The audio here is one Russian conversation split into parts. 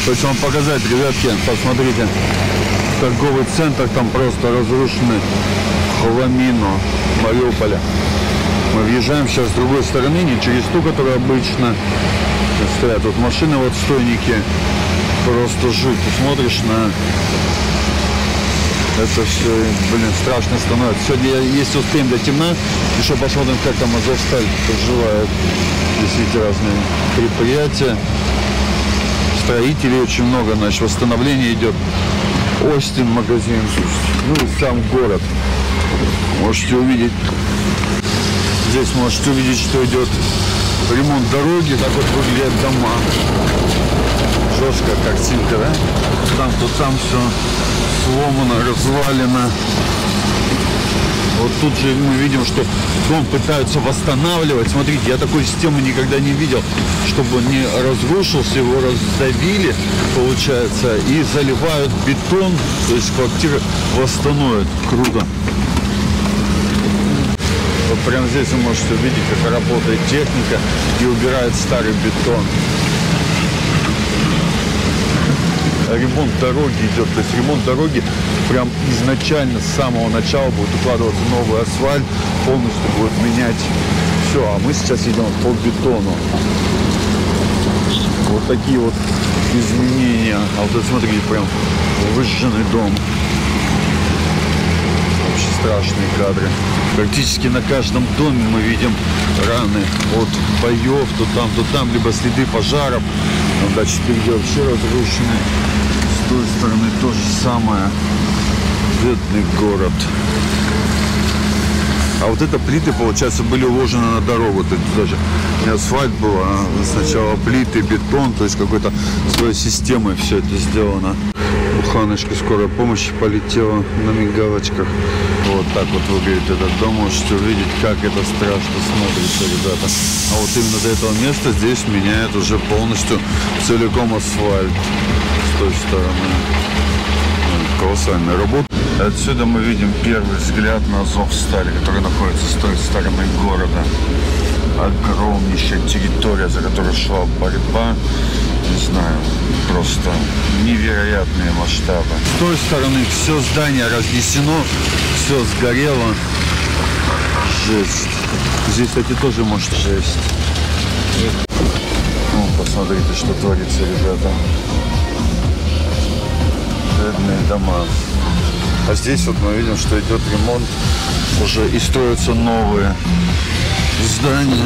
Хочу вам показать, ребятки, посмотрите. Торговый центр там просто разрушенный. Хламину, Мариуполя. Мы въезжаем сейчас с другой стороны, не через ту, которая обычно стоят. Тут машины вот стойники. Просто жуть. Ты смотришь на это все, блин, страшно становится. Сегодня, если успеем до темна, еще посмотрим, как там Азовсталь поживает. Действительно разные предприятия. Строителей очень много, значит, восстановление идет. Остин магазин, ну и сам город. Можете увидеть. Здесь можете увидеть, что идет ремонт дороги. Так вот выглядят дома. Жесткая картинка, да? Там, то там все сломано, развалено. Вот тут же мы видим, что дом пытаются восстанавливать. Смотрите, я такой системы никогда не видел, чтобы он не разрушился, его раздавили, получается, и заливают бетон, то есть квартиры восстановят. Круто. Вот прямо здесь вы можете увидеть, как работает техника и убирает старый бетон. Ремонт дороги идет, то есть ремонт дороги прям изначально с самого начала будет укладываться новый асфальт, полностью будет менять все, а мы сейчас идем по бетону. Вот такие вот изменения. А вот смотрите, прям выжженный дом. Вообще страшные кадры. Практически на каждом доме мы видим раны от боев, то там, либо следы пожаров. Там дальше впереди вообще разрушены. С той стороны то же самое. Бедный город. А вот это плиты, получается, были уложены на дорогу. То есть даже не асфальт был, а сначала плиты, бетон, то есть какой-то своей системой все это сделано. Буханочка скорой помощи полетела на мигалочках. Вот так вот выглядит этот дом. Можете увидеть, как это страшно смотрится, ребята. А вот именно до этого места здесь меняют уже полностью целиком асфальт. С той стороны. Колоссальная работа. Отсюда мы видим первый взгляд на Азовсталь, который находится с той стороны города. Огромнейшая территория, за которой шла борьба. Не знаю, просто невероятные масштабы. С той стороны все здание разнесено, все сгорело. Жесть. Здесь, кстати, тоже может жесть. Ну, посмотрите, что творится, ребята. Бедные дома. А здесь вот мы видим, что идет ремонт. Уже и строятся новые здания.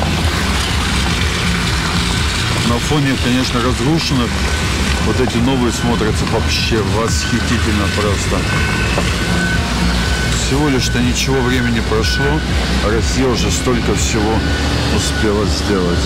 На фоне, конечно, разрушенных, вот эти новые смотрятся вообще восхитительно просто. Всего лишь-то ничего времени прошло, а Россия уже столько всего успела сделать.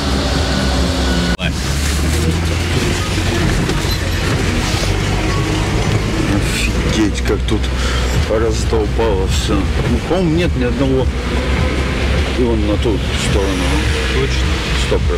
Офигеть, как тут раздолбало все. Ну, по-моему, нет ни одного. И вон на ту сторону. Точно? 100%.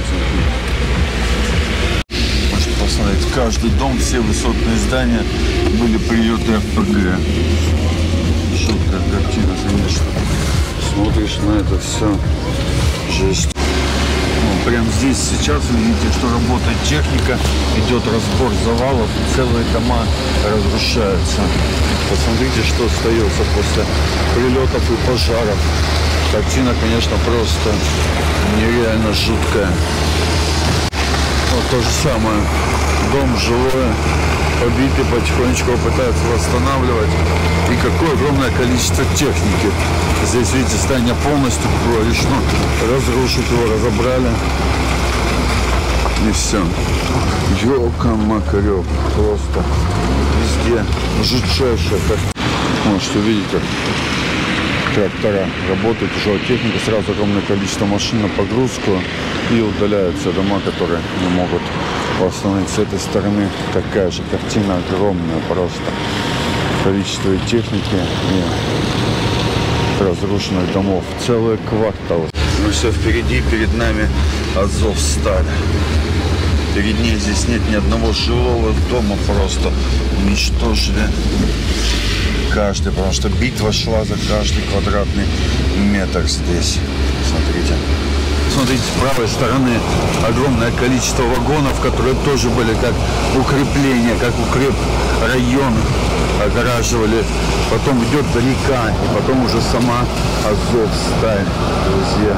Посмотрите, каждый дом, все высотные здания были приюты ФПГ. Жуткая картина, конечно. Смотришь на это все. Жесть. Ну, прямо здесь сейчас вы видите, что работает техника, идет разбор завалов, целые дома разрушаются. Посмотрите, что остается после прилетов и пожаров. Картина, конечно, просто нереально жуткая. Вот то же самое. Дом жилой, побитый, потихонечку пытаются восстанавливать. И какое огромное количество техники. Здесь, видите, здание полностью было решено разрушить его, разобрали. И все. Ёлка-макарёк. Просто везде жутчайшая. Можете увидеть, как трактора работают, тяжелая техника, сразу огромное количество машин на погрузку и удаляются дома, которые не могут восстановить. С этой стороны такая же картина огромная, просто количество и техники, и разрушенных домов, целый квартал. Ну все, впереди, перед нами Азовсталь. Перед ней здесь нет ни одного жилого дома, просто уничтожили каждый, потому что битва шла за каждый квадратный метр здесь. Смотрите. Смотрите, с правой стороны огромное количество вагонов, которые тоже были как укрепления, как укрепрайон огораживали. Потом идет река, и потом уже сама Азовсталь, друзья.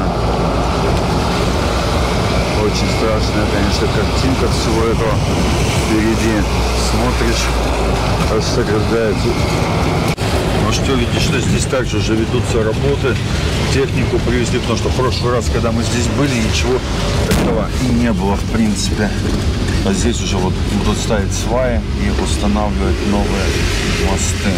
Очень страшная, конечно, картинка всего этого впереди. Смотришь, аж сограждается. Ну что, видишь, что здесь также уже ведутся работы. Технику привезли, потому что в прошлый раз, когда мы здесь были, ничего такого и не было, в принципе. А здесь уже вот будут ставить сваи и устанавливать новые мосты.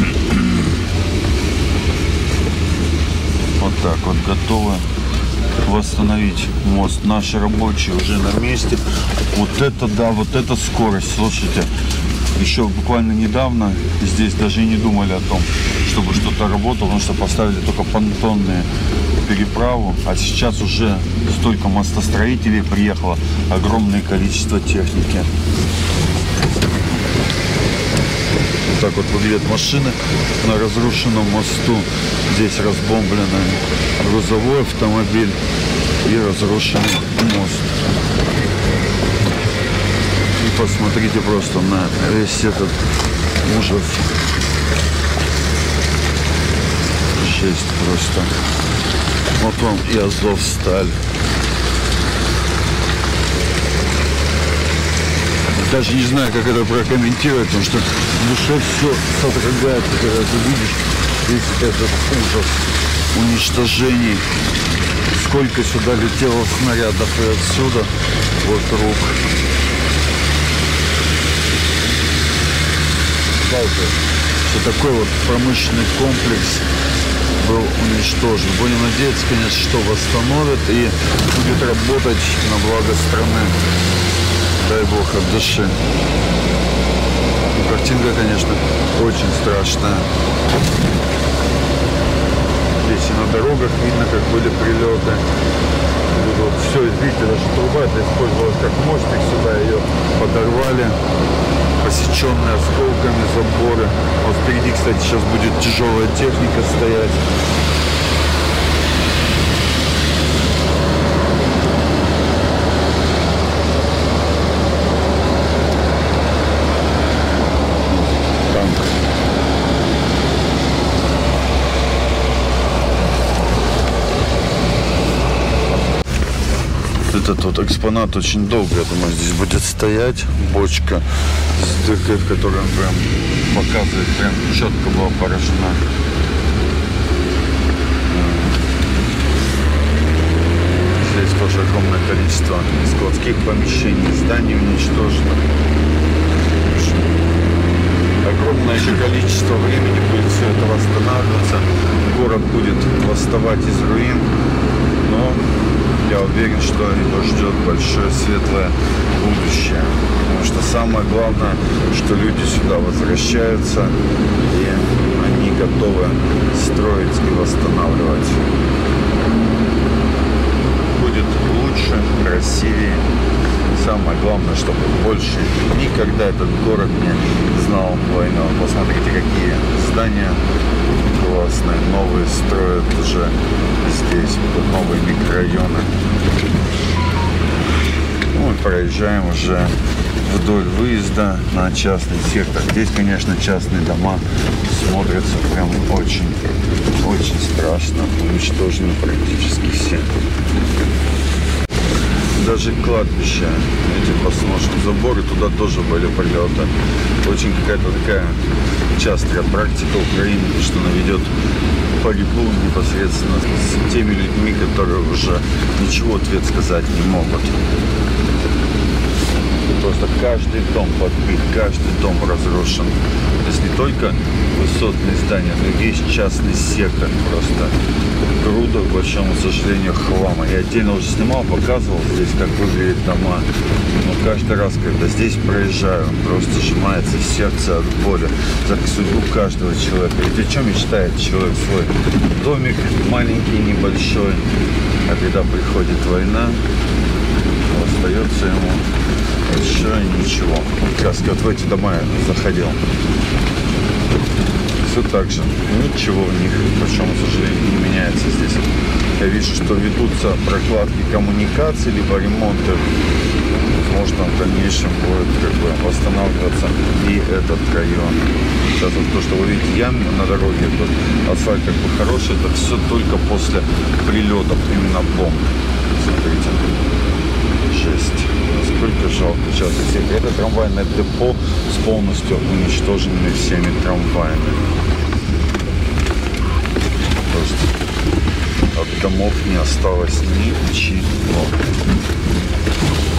Вот так вот готовы восстановить мост. Наши рабочие уже на месте. Вот это да, вот это скорость. Слушайте, еще буквально недавно здесь даже и не думали о том, чтобы что-то работало, потому что поставили только понтонные переправу, а сейчас уже столько мостостроителей приехало, огромное количество техники. Вот так вот выглядят машины на разрушенном мосту. Здесь разбомбленный грузовой автомобиль и разрушенный мост. И посмотрите просто на весь этот ужас. Жесть просто. Вот вам и Азовсталь. Даже не знаю, как это прокомментировать, потому что в душе все содрогается, когда ты видишь весь этот ужас уничтожений. Сколько сюда летело снарядов и отсюда вокруг. Жалко, что такой вот промышленный комплекс был уничтожен. Будем надеяться, конечно, что восстановят и будет работать на благо страны. Дай бог от души. Ну, картинка, конечно, очень страшная. Здесь и на дорогах видно, как были прилеты. Вот все, видите, даже труба это использовалась как мостик, сюда ее подорвали. Посеченные осколками заборы. Вот впереди, кстати, сейчас будет тяжелая техника стоять. Этот вот экспонат очень долго, я думаю, здесь будет стоять. Бочка с дыркой, в которой он прям показывает, прям четко была поражена. Здесь тоже огромное количество складских помещений, зданий уничтожено. Огромное еще количество времени будет все это восстанавливаться. Город будет восставать из руин, но я уверен, что его ждет большое светлое будущее. Потому что самое главное, что люди сюда возвращаются, и они готовы строить и восстанавливать. Будет лучше, красивее. Самое главное, чтобы больше никогда этот город не знал войну. Посмотрите, какие здания классные, новые строят уже здесь, новые микрорайоны. Мы проезжаем уже вдоль выезда на частный сектор. Здесь, конечно, частные дома смотрятся прям очень страшно. Уничтожены практически все. Даже кладбище, эти посмотрим заборы, туда тоже были прилеты. Очень какая-то такая частая практика Украины, что она ведет борьбу непосредственно с теми людьми, которые уже ничего ответ сказать не могут. Просто каждый дом подбит, каждый дом разрушен. То есть не только высотные здания, но и весь частный сектор. Просто груда, к большому сожалению, хлама. Я отдельно уже снимал, показывал здесь, как выглядят дома. Но каждый раз, когда здесь проезжаю, просто сжимается сердце от боли за судьбу каждого человека. Ведь о чем мечтает человек свой? Домик маленький, небольшой. А когда приходит война, остается ему еще ничего. Как раз вот в эти дома я заходил. все так же. Ничего в них, причем, к сожалению, не меняется здесь. Я вижу, что ведутся прокладки коммуникаций, либо ремонты. Возможно, в дальнейшем будет как бы восстанавливаться и этот район. Сейчас вот то, что вы видите, ямы на дороге, тут асфальт как бы хороший, это все только после прилетов именно бомб. Смотрите. Жесть. Насколько жалко сейчас всех. Это трамвайное депо с полностью уничтоженными всеми трамваями. То есть от домов не осталось ничего.